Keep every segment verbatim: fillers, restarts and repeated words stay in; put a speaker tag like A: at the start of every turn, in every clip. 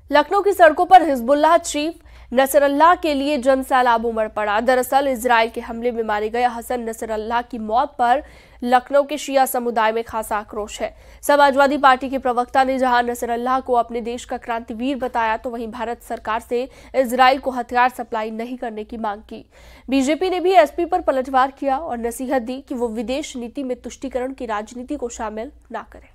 A: लखनऊ की सड़कों पर हिजबुल्लाह चीफ नसरल्लाह के लिए जन सैलाब उमड़ पड़ा। दरअसल इजराइल के हमले में मारे गए हसन नसरल्लाह की मौत पर लखनऊ के शिया समुदाय में खासा आक्रोश है। समाजवादी पार्टी के प्रवक्ता ने जहां नसरल्लाह को अपने देश का क्रांतिवीर बताया, तो वहीं भारत सरकार से इजराइल को हथियार सप्लाई नहीं करने की मांग की। बीजेपी ने भी एसपी पर पलटवार किया और नसीहत दी कि वो विदेश नीति में तुष्टीकरण की राजनीति को शामिल न करें।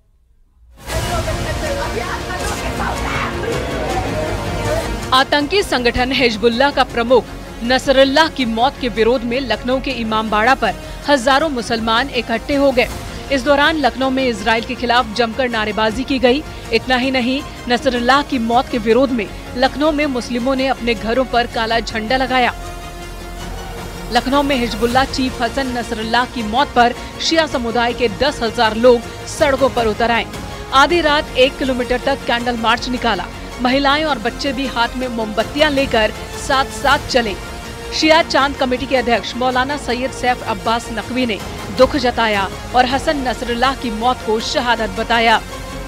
B: आतंकी संगठन हिजबुल्लाह का प्रमुख नसरल्लाह की मौत के विरोध में लखनऊ के इमामबाड़ा पर हजारों मुसलमान इकट्ठे हो गए। इस दौरान लखनऊ में इजराइल के खिलाफ जमकर नारेबाजी की गई। इतना ही नहीं, नसरल्लाह की मौत के विरोध में लखनऊ में मुस्लिमों ने अपने घरों पर काला झंडा लगाया। लखनऊ में हिजबुल्लाह चीफ हसन नसरल्लाह की मौत पर शिया समुदाय के दस हजार लोग सड़कों पर उतर आए। आधी रात एक किलोमीटर तक कैंडल मार्च निकाला। महिलाएं और बच्चे भी हाथ में मोमबत्तियां लेकर साथ साथ चले। शिया चांद कमेटी के अध्यक्ष मौलाना सैयद सैफ अब्बास नकवी ने दुख जताया और हसन नसरल्लाह की मौत को शहादत बताया।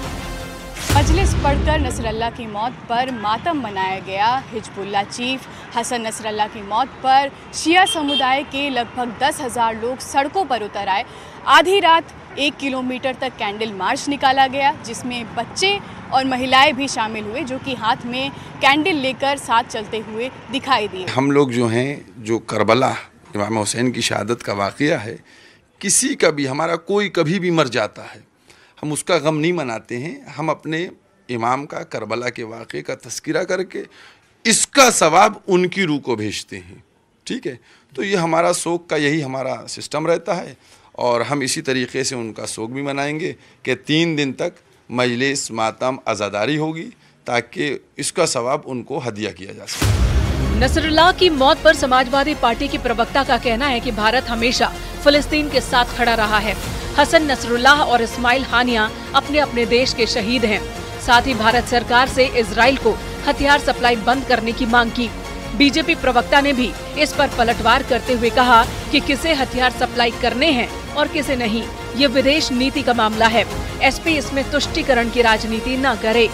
C: मजलिस पढ़कर नसरल्लाह की मौत पर मातम मनाया गया। हिजबुल्लाह चीफ हसन नसरल्लाह की मौत पर शिया समुदाय के लगभग दस हजार लोग सड़कों पर उतर आए। आधी रात एक किलोमीटर तक कैंडल मार्च निकाला गया, जिसमें बच्चे और महिलाएं भी शामिल हुए, जो कि हाथ में कैंडल लेकर साथ चलते हुए दिखाई दिए।
D: हम लोग जो हैं, जो करबला इमाम हुसैन की शहादत का वाक़या है, किसी का भी, हमारा कोई कभी भी मर जाता है, हम उसका गम नहीं मनाते हैं। हम अपने इमाम का, करबला के वाक़े का तज़किरा करके इसका सवाब उनकी रूह को भेजते हैं। ठीक है, तो ये हमारा शोक का यही हमारा सिस्टम रहता है और हम इसी तरीके से उनका शोक भी मनाएंगे कि तीन दिन तक मजलिस मातम आज़ादारी होगी, ताकि इसका सवाब उनको हदिया किया जा सके।
B: नसरल्लाह की मौत पर समाजवादी पार्टी के प्रवक्ता का कहना है कि भारत हमेशा फिलिस्तीन के साथ खड़ा रहा है। हसन नसरुल्लाह और इस्माइल हानिया अपने अपने देश के शहीद हैं। साथ ही भारत सरकार से इजराइल को हथियार सप्लाई बंद करने की मांग की। बीजेपी प्रवक्ता ने भी इस पर पलटवार करते हुए कहा कि किसे हथियार सप्लाई करने हैं और किसे नहीं, ये विदेश नीति का मामला है। एसपी इसमें तुष्टीकरण की राजनीति न करे।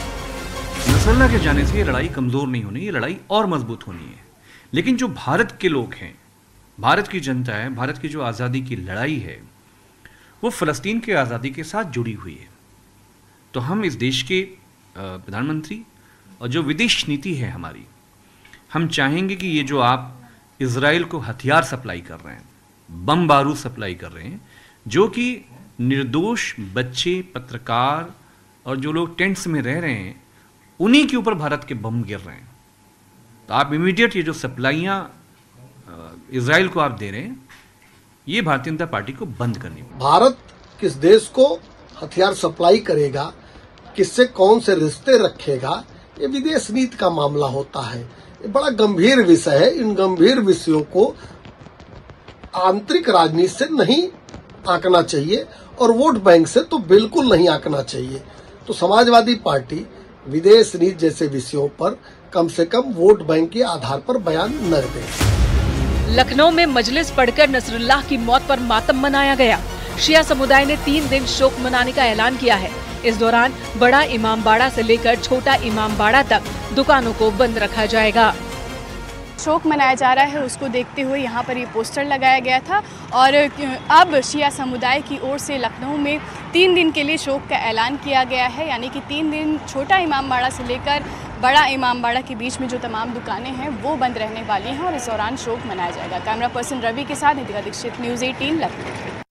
E: नसरल्लाह के जाने से ये लड़ाई कमजोर नहीं होनी, ये लड़ाई और मजबूत होनी है। लेकिन जो भारत के लोग हैं, भारत की जनता है, भारत की जो आज़ादी की लड़ाई है, वो फ़लस्तीन के आज़ादी के साथ जुड़ी हुई है। तो हम इस देश के प्रधानमंत्री और जो विदेश नीति है हमारी, हम चाहेंगे कि ये जो आप इजराइल को हथियार सप्लाई कर रहे हैं, बम बारूद सप्लाई कर रहे हैं, जो कि निर्दोष बच्चे, पत्रकार और जो लोग टेंट्स में रह रहे हैं, उन्हीं के ऊपर भारत के बम गिर रहे हैं। तो आप इमीडिएट ये जो सप्लाइयाँ इजराइल को आप दे रहे हैं, ये भारतीय जनता पार्टी को बंद करनी है।
F: भारत किस देश को हथियार सप्लाई करेगा, किससे कौन से रिश्ते रखेगा, ये विदेश नीति का मामला होता है। ये बड़ा गंभीर विषय है। इन गंभीर विषयों को आंतरिक राजनीति से नहीं आंकना चाहिए और वोट बैंक से तो बिल्कुल नहीं आंकना चाहिए। तो समाजवादी पार्टी विदेश नीति जैसे विषयों पर कम से कम वोट बैंक के आधार पर बयान न दे।
B: लखनऊ में मजलिस पढ़कर नसरुल्लाह की मौत पर मातम मनाया गया। शिया समुदाय ने तीन दिन शोक मनाने का ऐलान किया है। इस दौरान बड़ा इमामबाड़ा से लेकर छोटा इमामबाड़ा तक दुकानों को बंद रखा जाएगा।
C: शोक मनाया जा रहा है, उसको देखते हुए यहाँ पर ये पोस्टर लगाया गया था और अब शिया समुदाय की ओर से लखनऊ में तीन दिन के लिए शोक का ऐलान किया गया है। यानी कि तीन दिन छोटा इमामबाड़ा से लेकर बड़ा इमामबाड़ा के बीच में जो तमाम दुकानें हैं वो बंद रहने वाली हैं और इस दौरान शोक मनाया जाएगा। कैमरा पर्सन रवि के साथ नितिका दीक्षित, न्यूज़ अठारह लखनऊ।